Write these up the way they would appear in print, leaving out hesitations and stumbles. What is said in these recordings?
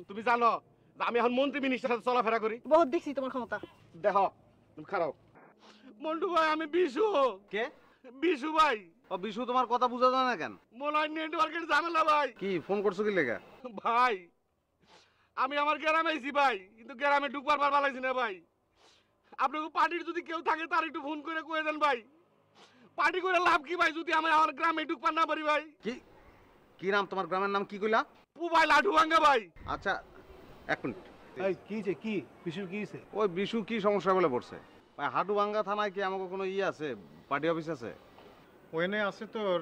তুমি জানো যে আমি এখন মন্ত্রী মিনিস্টারের সাথে চলাফেরা করি? বহুত দেখছি তোমার ক্ষমতা। দেখো তুমি খারাপ। মন্টু ভাই আমি বিশু। কে? বিশু ভাই। ও বিশু, তোমার কথা বুঝা যায় না কেন? মনে হয় নেটওয়ার্কের ঝামেলা ভাই। কি ফোন করছো কি লেগা? ভাই আমি আমার গ্রামে আইছি ভাই, কিন্তু গ্রামে ঢুকবার বার পালাইছি না ভাই। আপনাকে পার্টির যদি কেউ থাকে তার একটু ফোন করে কয়ে দেন ভাই। পার্টি করে লাভ কি ভাই যদি আমি আমার গ্রামে ঢুকবার না পারি ভাই? কি কি নাম তোমার গ্রামের নাম? কি কইলা? পুবাই লাঠু ভাঙ্গা ভাই। আচ্ছা এক মিনিট। এই কি যে কি বিশুর কি হইছে? ওই বিশু কি সমস্যা বলে পড়ছে? ওই হাটুভাঙ্গা থানায় কি আমাকে কোনো ইয়ে আছে, পার্টি অফিস আছে? ওখানে আছে তোর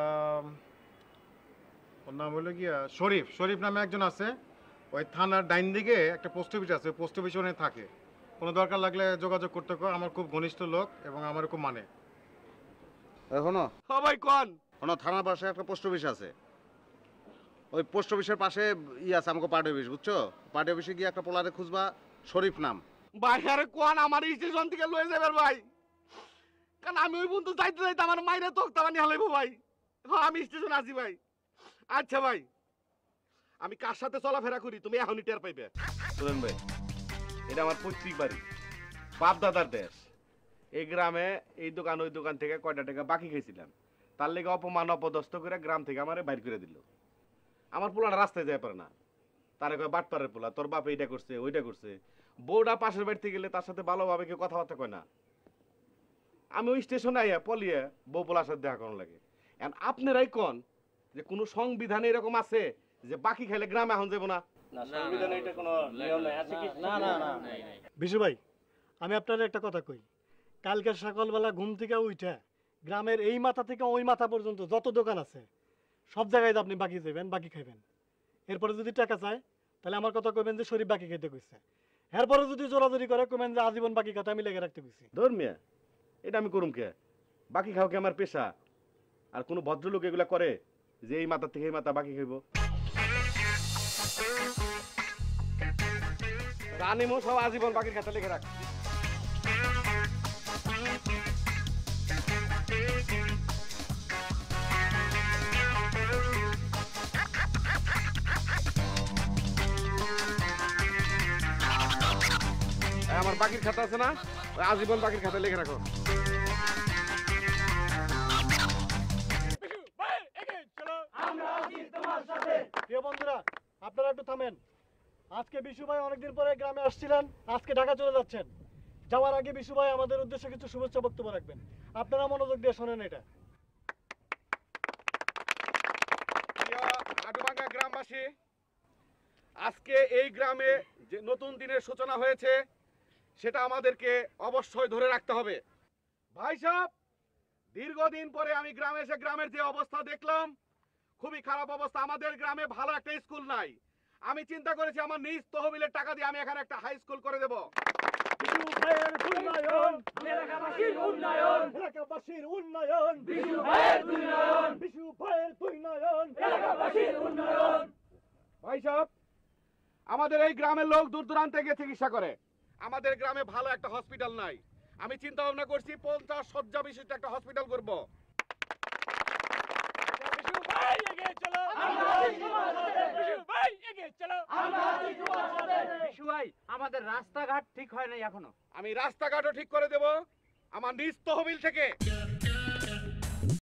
ওর নাম হলো গিয়া শরীফ। শরীফ নামে একজন আছে। ওই থানার ডাইন দিকে একটা পোস্ট অফিস আছে, পোস্ট অফিস ওখানে থাকে। কোনো দরকার লাগলে যোগাযোগ করতে কো। আমার খুব ঘনিষ্ঠ লোক এবং আমার খুব মানে। এখনো হ্যাঁ ভাই কোন? কোনো থানার পাশে একটা পোস্ট অফিস আছে। ওই পোস্ট অফিসের পাশে ইয়ে আছে আমাকে পার্টি অফিস, বুঝছো? পার্টি অফিসে গিয়ে একটা পোলারে খুঁজবা, শরীফ নাম। ভাই আরে কোন আমার স্টেশন থেকে লয়ে যাবেন ভাই, কারণ আমি ওই বন্ধু যাইতে যাইতে আমার মাইরে তোক্তা বানিয়ে হালাইবো ভাই। হ্যাঁ আমি স্টেশন আছি ভাই। আচ্ছা ভাই আমি কার সাথে চলাফেরা করি তুমি এখনই টের পাইবে। শুনেন ভাই, এটা আমার পৈতৃক বাড়ি, বাপ দাদার দেশ। এই গ্রামে এই দোকান ওই দোকান থেকে কয়টা টাকা বাকি খাইছিলাম, তার লেগে অপমান অপদস্থ করে গ্রাম থেকে আমারে বাইর করে দিল। আমার পোলাটা রাস্তায় যায় পারে না, তারে কয় বাটপাড়ের পোলা, তোর বাপ এইটা করছে ওইটা করছে। বউটা পাশের বাড়িতে গেলে তার সাথে ভালোভাবে কেউ কথাবার্তা কয় না। আমি ওই স্টেশনে আইয়া পলিয়ে বউ পোলার সাথে দেখা করানো লাগে। এখন আপনারাই কন যে কোনো সংবিধানে এরকম আছে যে বাকি খাইলে গ্রামে এখন যাবো না? সংবিধানে এটা কোনো নিয়ম নাই আছে কি? না না না বিশু ভাই, আমি আপনার একটা কথা কই। কালকে সকালবেলা ঘুম থেকে উঠে গ্রামের এই মাথা থেকে ওই মাথা পর্যন্ত যত দোকান আছে সব জায়গায় আপনি বাকি যাবেন, বাকি খাইবেন। এরপরে যদি টাকা চায় তাহলে আমার কথা কইবেন যে শরীফ বাকি খেতে কইছে। এরপরে যদি জোরাজোরি করে কইবেন যে আজীবন বাকি কথা আমি লেগে রাখতে কইছি। ধর্মিয়া এটা আমি করুম কে? বাকি খাও কি আমার পেশা? আর কোনো ভদ্রলোক এগুলা করে যে এই মাথা থেকে এই মাথা বাকি খাইব? রানিমো সব আজীবন বাকির খাতা লিখে রাখ। আমার বাকির খাতা আছে না, ওই আজীবন বাকির খাতা লিখে রাখো। প্রিয় বন্ধুরা, আপনারা একটু থামেন। আজকে বিশু ভাই অনেকদিন পরে গ্রামে আসছিলেন, আজকে ঢাকা চলে যাচ্ছেন। যাওয়ার আগে বিশু ভাই আমাদের উদ্দেশ্যে কিছু শুভেচ্ছা বক্তব্য রাখবেন। আপনারা মনোযোগ দিয়ে শোনেন এটা। হাটুভাঙ্গা গ্রামবাসী, আজকে এই গ্রামে যে নতুন দিনের সূচনা হয়েছে সেটা আমাদেরকে অবশ্যই ধরে রাখতে হবে। ভাই সাহেব, দীর্ঘদিন পরে আমি গ্রামে এসে গ্রামের যে অবস্থা দেখলাম, খুবই খারাপ অবস্থা। আমাদের গ্রামে ভালো একটা স্কুল নাই। আমি চিন্তা করেছি আমার নিজ তহবিলের টাকা দিয়ে আমি এখানে একটা হাই স্কুল করে দেব। ভাই সাহেব, আমাদের এই গ্রামের লোক দূর দূরান্তে গিয়ে চিকিৎসা করে। আমাদের গ্রামে ভালো একটা হসপিটাল নাই। আমি চিন্তা ভাবনা করছি 50 শয্যা বিশিষ্ট একটা হসপিটাল করব। আমাদের রাস্তাঘাট ঠিক হয় নাই এখনো। আমি রাস্তাঘাটও ঠিক করে দেব আমার নিজ তহবিল থেকে।